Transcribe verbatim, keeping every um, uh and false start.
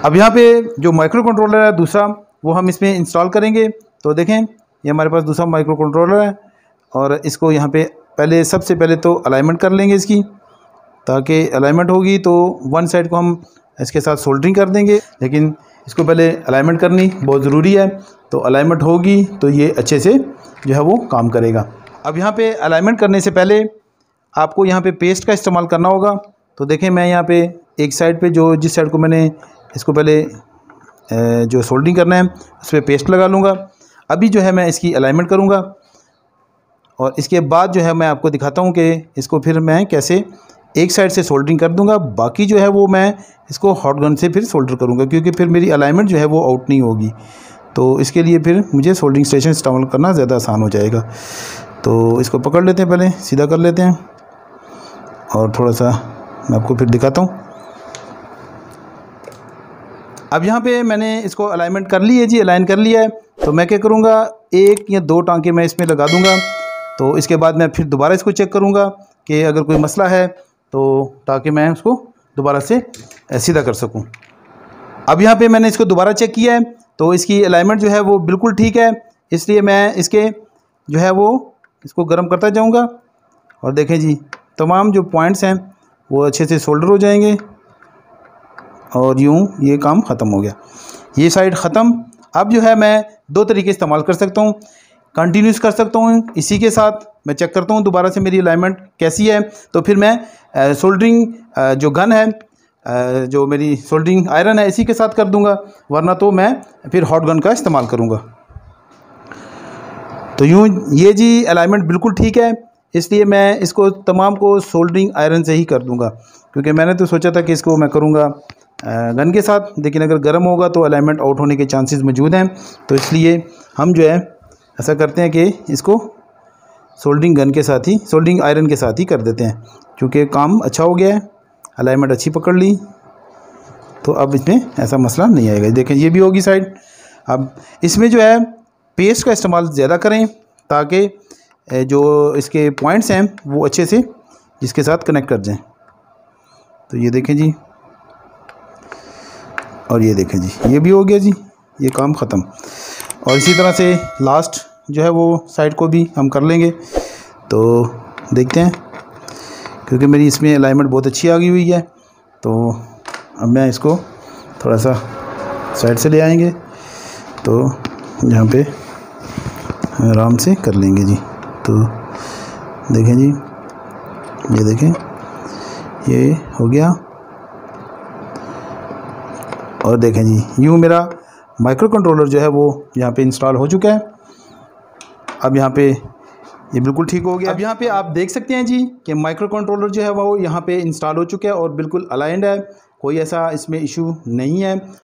अब यहाँ पे जो माइक्रो कंट्रोलर है दूसरा वो हम इसमें इंस्टॉल करेंगे। तो देखें ये हमारे पास दूसरा माइक्रो कंट्रोलर है और इसको यहाँ पे पहले सबसे पहले तो अलाइनमेंट कर लेंगे इसकी, ताकि अलाइनमेंट होगी तो वन साइड को हम इसके साथ सोल्डरिंग कर देंगे, लेकिन इसको पहले अलाइनमेंट करनी बहुत ज़रूरी है। तो अलाइनमेंट होगी तो ये अच्छे से जो है वो काम करेगा। अब यहाँ पे अलाइनमेंट करने से पहले आपको यहाँ पे पेस्ट का इस्तेमाल करना होगा। तो देखें मैं यहाँ पे एक साइड पे जो जिस साइड को मैंने इसको पहले जो सोल्डरिंग करना है उस पर पेस्ट लगा लूँगा। अभी जो है मैं इसकी अलाइनमेंट करूँगा और इसके बाद जो है मैं आपको दिखाता हूँ कि इसको फिर मैं कैसे एक साइड से सोल्डरिंग कर दूंगा, बाकी जो है वो मैं इसको हॉट गन से फिर सोल्डर करूँगा, क्योंकि फिर मेरी अलाइनमेंट जो है वो आउट नहीं होगी। तो इसके लिए फिर मुझे सोल्डरिंग स्टेशन इस्तेमाल करना ज़्यादा आसान हो जाएगा। तो इसको पकड़ लेते हैं, पहले सीधा कर लेते हैं और थोड़ा सा मैं आपको फिर दिखाता हूँ। अब यहाँ पे मैंने इसको अलाइनमेंट कर ली है जी, अलाइन कर लिया है। तो मैं क्या करूँगा, एक या दो टांके मैं इसमें लगा दूँगा। तो इसके बाद मैं फिर दोबारा इसको चेक करूँगा कि अगर कोई मसला है तो ताकि मैं उसको दोबारा से सीधा कर सकूं। अब यहाँ पे मैंने इसको दोबारा चेक किया है तो इसकी अलाइनमेंट जो है वो बिल्कुल ठीक है, इसलिए मैं इसके जो है वो इसको गर्म करता जाऊँगा और देखें जी तमाम जो पॉइंट्स हैं वो अच्छे से सोल्डर हो जाएंगे और यूँ ये काम ख़त्म हो गया, ये साइड ख़त्म। अब जो है मैं दो तरीके इस्तेमाल कर सकता हूँ, कंटिन्यूस कर सकता हूँ, इसी के साथ मैं चेक करता हूँ दोबारा से मेरी अलाइनमेंट कैसी है। तो फिर मैं सोल्डरिंग जो गन है, आ, जो मेरी सोल्डरिंग आयरन है, इसी के साथ कर दूंगा, वरना तो मैं फिर हॉट गन का इस्तेमाल करूँगा। तो यूँ ये जी अलाइनमेंट बिल्कुल ठीक है, इसलिए मैं इसको तमाम को सोल्डरिंग आयरन से ही कर दूँगा, क्योंकि मैंने तो सोचा था कि इसको मैं करूँगा गन के साथ, लेकिन अगर गर्म होगा तो अलाइनमेंट आउट होने के चांसेस मौजूद हैं। तो इसलिए हम जो है ऐसा करते हैं कि इसको सोल्डरिंग गन के साथ ही, सोल्डरिंग आयरन के साथ ही कर देते हैं, क्योंकि काम अच्छा हो गया है, अलाइनमेंट अच्छी पकड़ ली, तो अब इसमें ऐसा मसला नहीं आएगा। देखें ये भी होगी साइड। अब इसमें जो है पेस्ट का इस्तेमाल ज़्यादा करें ताकि जो इसके पॉइंट्स हैं वो अच्छे से इसके साथ कनेक्ट कर जाएं। तो ये देखें जी, और ये देखें जी, ये भी हो गया जी, ये काम ख़त्म। और इसी तरह से लास्ट जो है वो साइड को भी हम कर लेंगे। तो देखते हैं, क्योंकि मेरी इसमें अलाइनमेंट बहुत अच्छी आ गई हुई है। तो अब मैं इसको थोड़ा सा साइड से ले आएंगे तो यहाँ पे आराम से कर लेंगे जी। तो देखें जी, ये देखें ये हो गया। और देखें जी यूँ मेरा माइक्रो कंट्रोलर जो है वो यहाँ पे इंस्टॉल हो चुका है। अब यहाँ पे ये बिल्कुल ठीक हो गया। अब यहाँ पे आप देख सकते हैं जी कि माइक्रो कंट्रोलर जो है वो यहाँ पे इंस्टॉल हो चुका है और बिल्कुल अलाइंड है, कोई ऐसा इसमें इशू नहीं है।